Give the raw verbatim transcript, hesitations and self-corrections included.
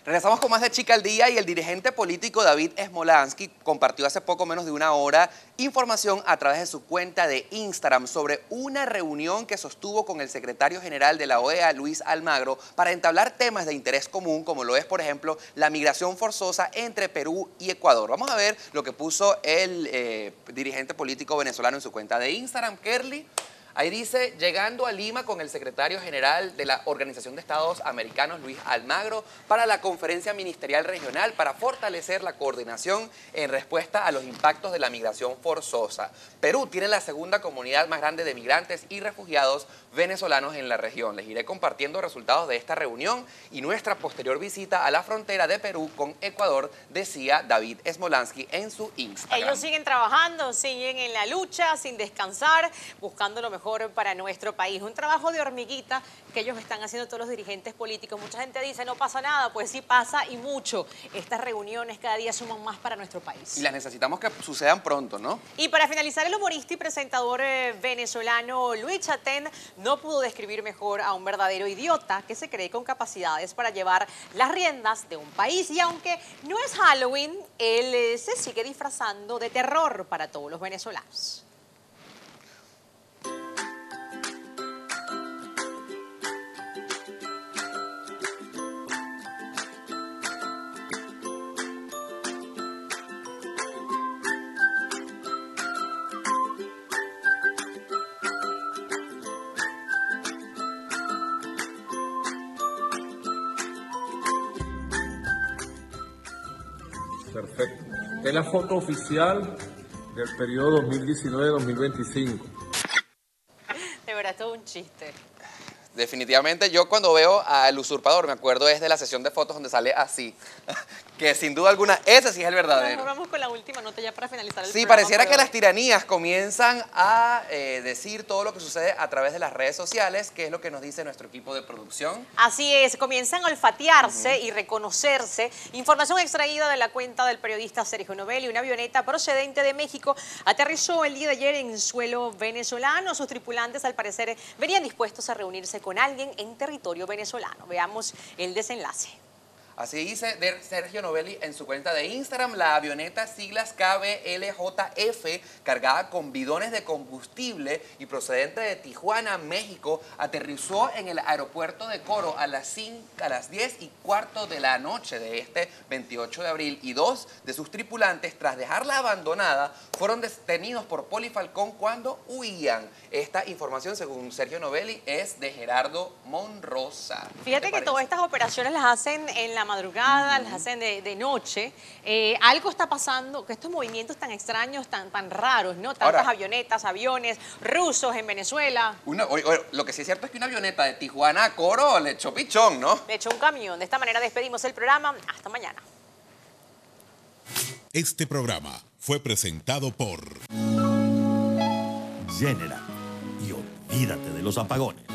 Regresamos con más de Chica al Día y el dirigente político David Smolansky compartió hace poco menos de una hora información a través de su cuenta de Instagram sobre una reunión que sostuvo con el secretario general de la O E A, Luis Almagro, para entablar temas de interés común, como lo es, por ejemplo, la migración forzosa entre Perú y Ecuador. Vamos a ver lo que puso el eh, dirigente político venezolano en su cuenta de Instagram, Kerly. Ahí dice, llegando a Lima con el secretario general de la Organización de Estados Americanos, Luis Almagro, para la conferencia ministerial regional para fortalecer la coordinación en respuesta a los impactos de la migración forzosa. Perú tiene la segunda comunidad más grande de migrantes y refugiados venezolanos en la región. Les iré compartiendo resultados de esta reunión y nuestra posterior visita a la frontera de Perú con Ecuador, decía David Smolansky en su Instagram. Ellos siguen trabajando, siguen en la lucha, sin descansar, buscando lo mejor para nuestro país. Un trabajo de hormiguita que ellos están haciendo todos los dirigentes políticos. Mucha gente dice, no pasa nada, pues sí pasa y mucho. Estas reuniones cada día suman más para nuestro país. Y las necesitamos que sucedan pronto, ¿no? Y para finalizar, el humorista y presentador eh, venezolano Luis Chatén no pudo describir mejor a un verdadero idiota que se cree con capacidades para llevar las riendas de un país. Y aunque no es Halloween, él eh, se sigue disfrazando de terror para todos los venezolanos. Perfecto. Es la foto oficial del periodo dos mil diecinueve dos mil veinticinco. De verdad, todo un chiste. Definitivamente yo cuando veo al usurpador me acuerdo es de la sesión de fotos donde sale así, que sin duda alguna ese sí es el verdadero. Bueno, vamos con la última nota ya para finalizar el Sí, programa, pareciera pero... que las tiranías comienzan a eh, decir todo lo que sucede a través de las redes sociales, que es lo que nos dice nuestro equipo de producción. Así es, comienzan a olfatearse uh-huh. y reconocerse. Información extraída de la cuenta del periodista Sergio Novelli. Una avioneta procedente de México aterrizó el día de ayer en suelo venezolano. Sus tripulantes, al parecer, venían dispuestos a reunirse con alguien en territorio venezolano. Veamos el desenlace. Así dice Sergio Novelli en su cuenta de Instagram. La avioneta siglas K B L J F, cargada con bidones de combustible y procedente de Tijuana, México, aterrizó en el aeropuerto de Coro a las, cinco, a las diez y cuarto de la noche de este veintiocho de abril, y dos de sus tripulantes, tras dejarla abandonada, fueron detenidos por Polifalcón cuando huían. Esta información, según Sergio Novelli, es de Gerardo Monrosa. Fíjate que todas estas operaciones las hacen en la madrugada, uh-huh. las hacen de, de noche. Eh, algo está pasando, que estos movimientos tan extraños, tan, tan raros, ¿no? Tantas Ahora, avionetas, aviones rusos en Venezuela. Una, o, o, lo que sí es cierto es que una avioneta de Tijuana a Coro le echó pichón, ¿no? Le echó un camión. De esta manera despedimos el programa. Hasta mañana. Este programa fue presentado por General. Y olvídate de los apagones.